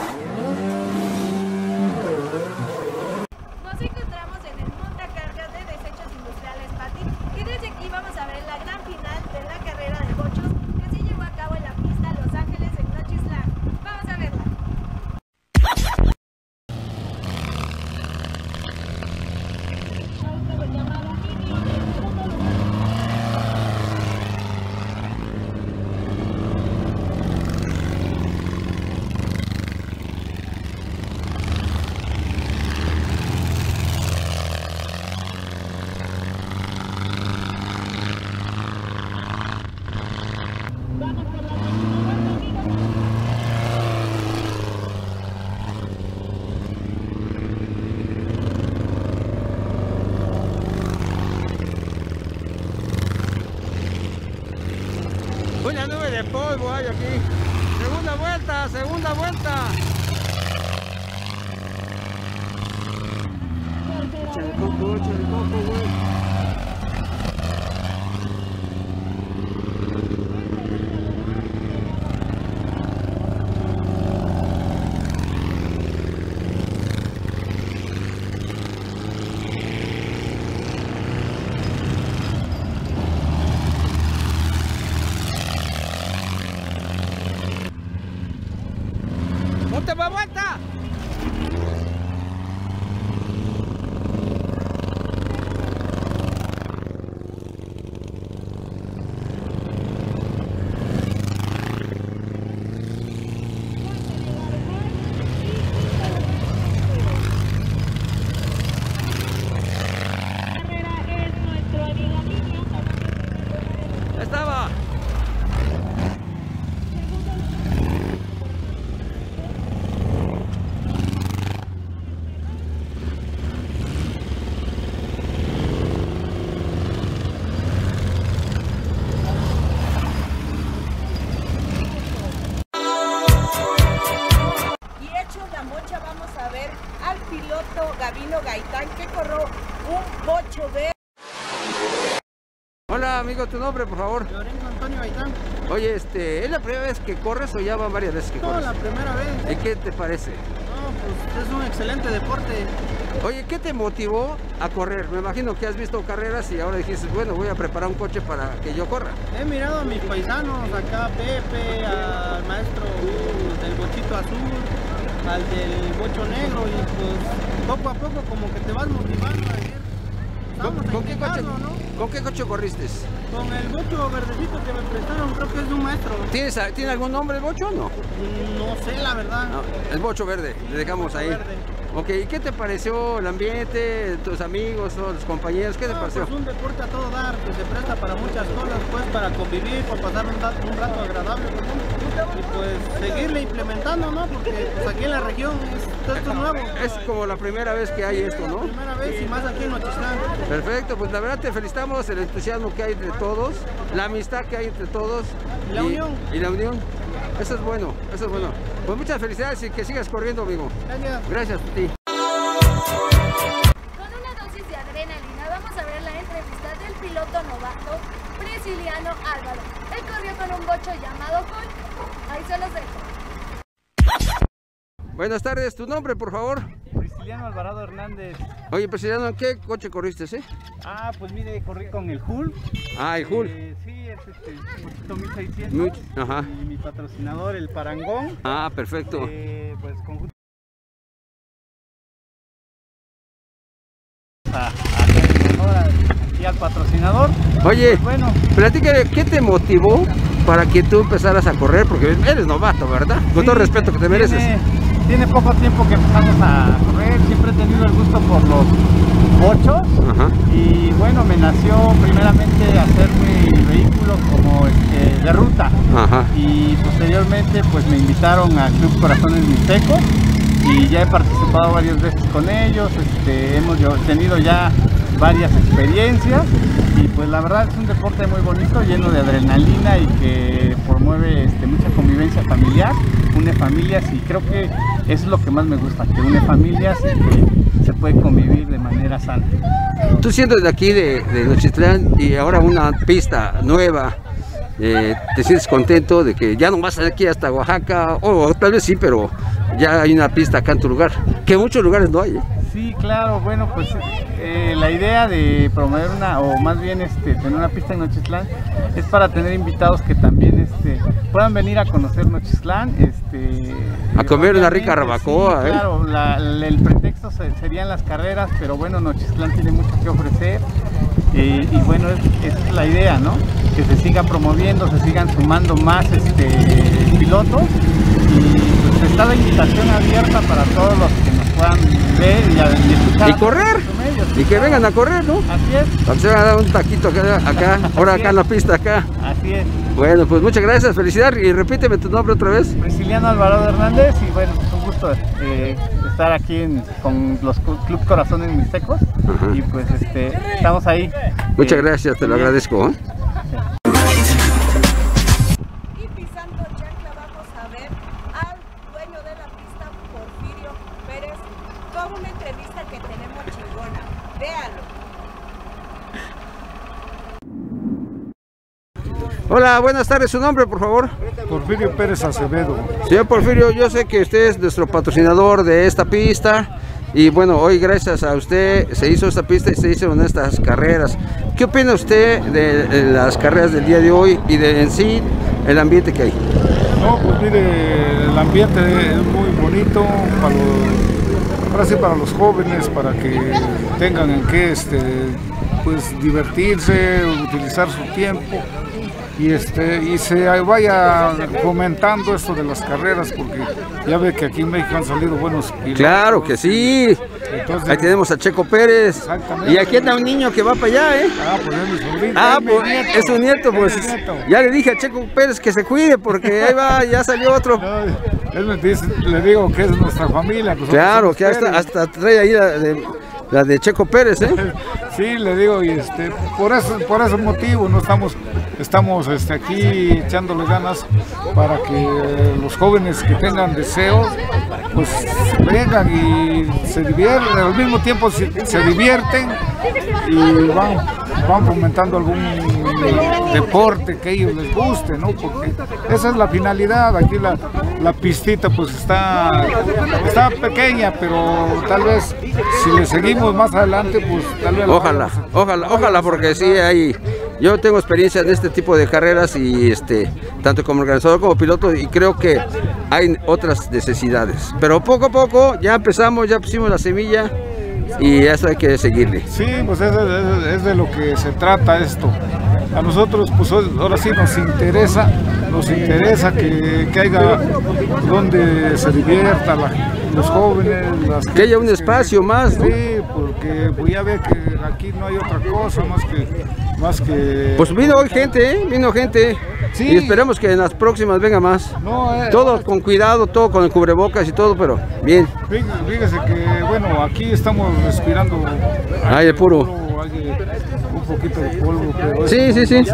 Nos encontramos en el montacargas de desechos industriales Pati y desde aquí vamos a ver la gran final de la carrera de bochos que se llevó a cabo en la pista Los Ángeles en Nochistlán. Vamos a verla. Una nube de polvo hay aquí. Segunda vuelta, segunda vuelta. Échale coco, güey. ¡Última vuelta! Estaba. Vamos a ver al piloto Gabino Gaitán que corrió un bocho verde. Hola amigo, tu nombre por favor. Lorenzo Antonio Gaitán. Oye, ¿es la primera vez que corres o ya van varias veces que corres? No, la primera vez. ¿Y qué te parece? No, pues es un excelente deporte. Oye, ¿qué te motivó a correr? Me imagino que has visto carreras y ahora dijiste, bueno, voy a preparar un coche para que yo corra. He mirado a mis paisanos, acá a Pepe, al maestro del bochito azul, al del bocho negro, y pues poco a poco como que te vas motivando a ir. ¿Con qué coche, ¿no? ¿Con qué coche corriste? Con el bocho verdecito que me prestaron, creo que es de un maestro. ¿Tiene algún nombre el bocho o no? No sé, la verdad. No, el bocho verde, le dejamos ahí. Verde. Ok, ¿y qué te pareció el ambiente, tus amigos, todos los compañeros? ¿Qué te pareció? Pues un deporte a todo dar, que se presta para muchas cosas, pues para convivir, para pasar un rato agradable, y pues seguirle implementando, ¿no? Porque pues aquí en la región esto es nuevo. Es como la primera vez que hay esto, ¿no? La primera vez y más aquí en Nochistlán. Perfecto, pues la verdad te felicitamos el entusiasmo que hay entre todos, la amistad que hay entre todos. Y la unión. Y la unión. Eso es bueno, eso es bueno. Pues muchas felicidades y que sigas corriendo, amigo. Gracias. Gracias a ti. Con una dosis de adrenalina vamos a ver la entrevista del piloto novato Prisciliano Álvaro. Él corrió con un bocho llamado Hulk. Ahí se los dejo. Buenas tardes, ¿tu nombre, por favor? Prisciliano Alvarado Hernández. Oye, Prisciliano, ¿en qué coche corriste, Ah, pues mire, corrí con el Hulk. Ah, el Hulk. Sí, es un poquito 1600. Ajá. Y mi patrocinador, el Parangón. Ah, perfecto. Pues conjunto aquí al patrocinador. Oye, Pues bueno, platícame, ¿qué te motivó para que tú empezaras a correr? Porque eres novato, ¿verdad? Con todo el respeto que te mereces. Tiene poco tiempo que empezamos a correr, siempre he tenido el gusto por los bochos. Ajá. Y bueno, me nació primeramente hacer mi vehículo como de ruta. Ajá. Y posteriormente pues me invitaron al Club Corazones Mixtecos y ya he participado varias veces con ellos. Hemos tenido ya varias experiencias y pues la verdad es un deporte muy bonito, lleno de adrenalina y que promueve mucha convivencia familiar, une familias, y creo que eso es lo que más me gusta, que une familias y que se puede convivir de manera sana. Tú siendo de aquí de Nochistlán y ahora una pista nueva, ¿te sientes contento de que ya no vas aquí hasta Oaxaca? O tal vez sí, pero ya hay una pista acá en tu lugar, que en muchos lugares no hay. Sí, claro, bueno, pues la idea de promover o más bien tener una pista en Nochistlán es para tener invitados que también puedan venir a conocer Nochistlán, a comer una rica barbacoa. Sí, claro, el pretexto serían las carreras, pero bueno, Nochistlán tiene mucho que ofrecer y bueno, es la idea, ¿no? Que se siga promoviendo, se sigan sumando más pilotos y pues está la invitación abierta para todos los que nos puedan ver y escuchar. Y correr, y que vengan a correr, ¿no? Así es. Para que se van a dar un taquito acá, ahora acá en la pista acá. Así es. Bueno, pues muchas gracias, felicidades y repíteme tu nombre otra vez. Prisciliano Alvarado Hernández y bueno, es un gusto estar aquí con los Club Corazones Mixtecos. Ajá. Y pues estamos ahí. Muchas gracias, te lo agradezco. Y pisando chancla vamos a ver al dueño de la pista, Porfirio Pérez, con una entrevista que tenemos chingona. Véanlo. Hola, buenas tardes, su nombre por favor. Porfirio Pérez Acevedo. Señor Porfirio, yo sé que usted es nuestro patrocinador de esta pista y bueno, hoy gracias a usted se hizo esta pista y se hicieron estas carreras. ¿Qué opina usted de las carreras del día de hoy y de en sí el ambiente que hay? No, pues mire, el ambiente es muy bonito para los jóvenes, para que tengan en qué pues divertirse, utilizar su tiempo. Y se vaya fomentando esto de las carreras, porque ya ve que aquí en México han salido buenos pilotos. Claro que sí. Entonces, ahí tenemos a Checo Pérez. Y aquí está un niño que va para allá, pues es mi sobrino. Pues es su nieto, pues. Ya le dije a Checo Pérez que se cuide, porque ahí va, ya salió otro. No, él me dice, le digo que es nuestra familia. Claro, que hasta trae ahí la de Checo Pérez, ¿eh? Sí, le digo, y por ese motivo no estamos aquí echándole ganas para que los jóvenes que tengan deseos pues vengan y se divierten, al mismo tiempo se divierten y van fomentando algún deporte que a ellos les guste, ¿no? Porque esa es la finalidad. Aquí la pistita pues está pequeña, pero tal vez si le seguimos más adelante pues tal vez ojalá, porque sí hay. Yo tengo experiencia en este tipo de carreras y tanto como organizador como piloto, y creo que hay otras necesidades. Pero poco a poco ya empezamos, ya pusimos la semilla y eso hay que seguirle. Sí, pues es de lo que se trata esto. A nosotros pues ahora sí nos interesa que haya donde se divierta los jóvenes, que haya un espacio más, ¿no? Sí, porque pues ya ve que aquí no hay otra cosa más que pues vino hoy gente, vino gente. Sí. Y esperemos que en las próximas venga más. Todo con cuidado, todo con el cubrebocas y todo, pero bien. Fíjese que bueno, aquí estamos respirando aire puro. Un poquito de polvo, pero sí. No interesa,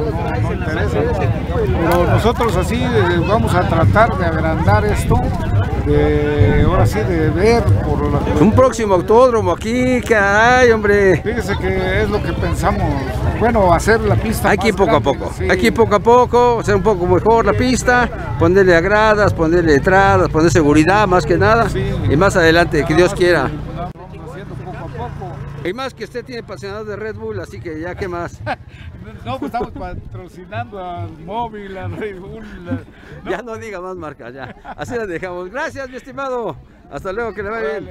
pero nosotros así vamos a tratar de agrandar esto, ahora sí de ver por un próximo autódromo aquí, caray, hombre. Fíjese que es lo que pensamos, bueno, hacer la pista aquí más poco grande, a poco, sí. Aquí poco a poco, hacer un poco mejor la pista, ponerle a gradas, ponerle entradas, poner seguridad más que nada, sí. Y más adelante, que Dios quiera. Y más que usted tiene patrocinador de Red Bull, así que ya, ¿qué más? No, pues estamos patrocinando al Móvil, a Red Bull. ¿No? Ya no diga más marcas, ya. Así las dejamos. Gracias, mi estimado. Hasta luego, que le vaya bien.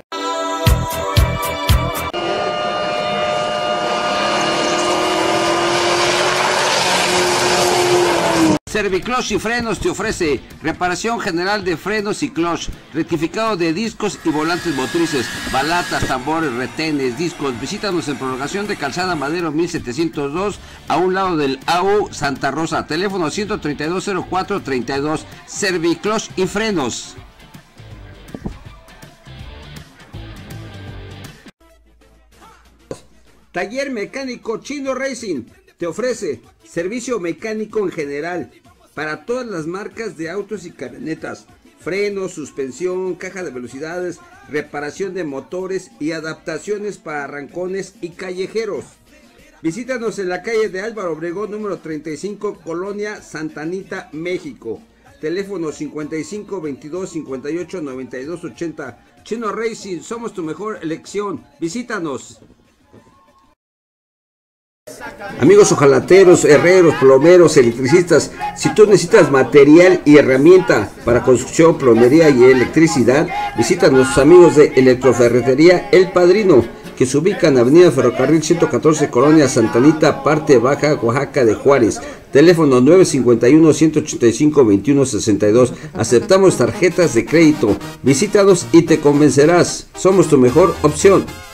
Serviclutch y Frenos te ofrece reparación general de frenos y clutch, rectificado de discos y volantes motrices, balatas, tambores, retenes, discos. Visítanos en Prolongación de Calzada Madero 1702, a un lado del AU Santa Rosa. Teléfono 132-0432. Serviclutch y Frenos. Taller Mecánico Chino Racing te ofrece servicio mecánico en general para todas las marcas de autos y camionetas, frenos, suspensión, caja de velocidades, reparación de motores y adaptaciones para arrancones y callejeros. Visítanos en la calle de Álvaro Obregón número 35, Colonia Santa Anita, México. Teléfono 55 22 58 92 80. Chino Racing, somos tu mejor elección. Visítanos. Amigos hojalateros, herreros, plomeros, electricistas, si tú necesitas material y herramienta para construcción, plomería y electricidad, visita a nuestros amigos de Electroferretería El Padrino, que se ubica en Avenida Ferrocarril 114, Colonia Santa Anita, parte baja, Oaxaca de Juárez. Teléfono 951-185-2162. Aceptamos tarjetas de crédito. Visítanos y te convencerás. Somos tu mejor opción.